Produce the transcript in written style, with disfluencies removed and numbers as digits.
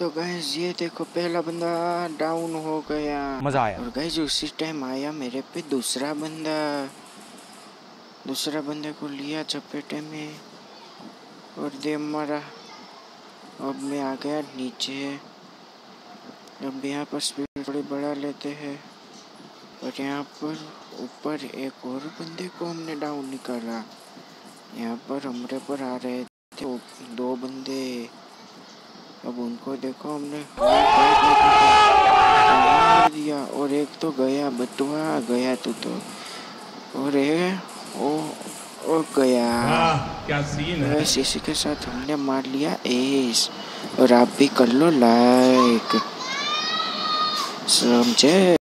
तो गाइस ये देखो पहला बंदा डाउन हो गया। मजा आया। और गाइस उसी टाइम आया मेरे पे दूसरा बंदे को लिया चपेटे में और दे मारा। अब मैं आ गया नीचे। अब यहाँ पर स्पीड थोड़ी बढ़ा लेते हैं। और यहाँ पर ऊपर एक और बंदे को हमने डाउन निकाला। यहाँ पर हमरे पर आ रहे थे 2 बंदे। अब उनको देखो हमने मार दिया। और एक तो गया बटुआ गया तो और ओ गया। क्या सीन है। बस इसी के साथ हमने मार लिया एस। और आप भी कर लो लाइक, समझे।